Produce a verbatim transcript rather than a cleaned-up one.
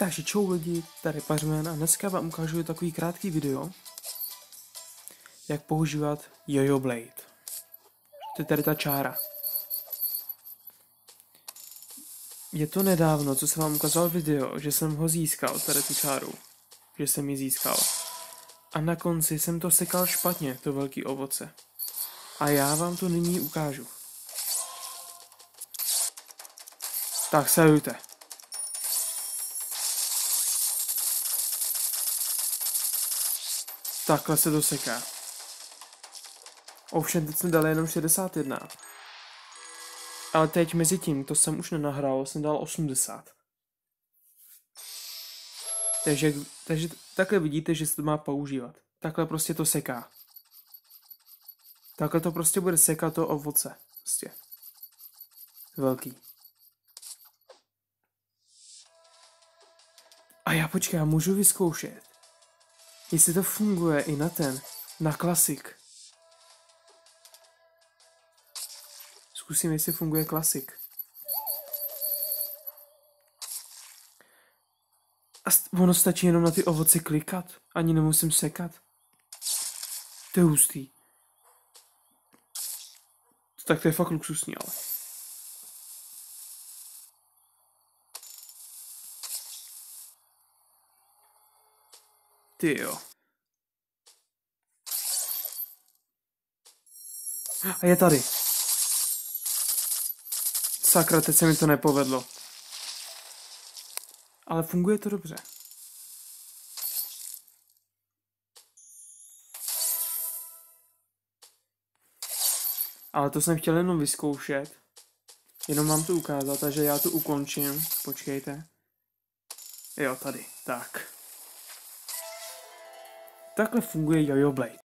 Takže čau lidi, tady Pařmen a dneska vám ukážu takový krátký video, jak používat Jojo Blade. To je tady ta čára. Je to nedávno, co jsem vám ukázal video, že jsem ho získal, tady tu čáru. Že jsem ji získal. A na konci jsem to sekal špatně, to velký ovoce. A já vám to nyní ukážu. Tak sledujte. Takhle se to seká. Ovšem, teď jsem dal jenom šedesát jedna. Ale teď mezi tím, to jsem už nenahrál, jsem dal osmdesát. Takže, takže takhle vidíte, že se to má používat. Takhle prostě to seká. Takhle to prostě bude sekat to ovoce. Prostě. Velký. A já počkej, já můžu vyzkoušet, jestli to funguje i na ten, na klasik. Zkusím, jestli funguje klasik. A ono stačí jenom na ty ovoce klikat. Ani nemusím sekat. To je hustý. Tak to je fakt luxusní, ale. Ty jo. A je tady. Sakra, teď se mi to nepovedlo. Ale funguje to dobře. Ale to jsem chtěl jenom vyzkoušet. Jenom vám to ukázat, takže já to ukončím. Počkejte. Jo, tady. Tak. Takhle funguje Jojo Blade.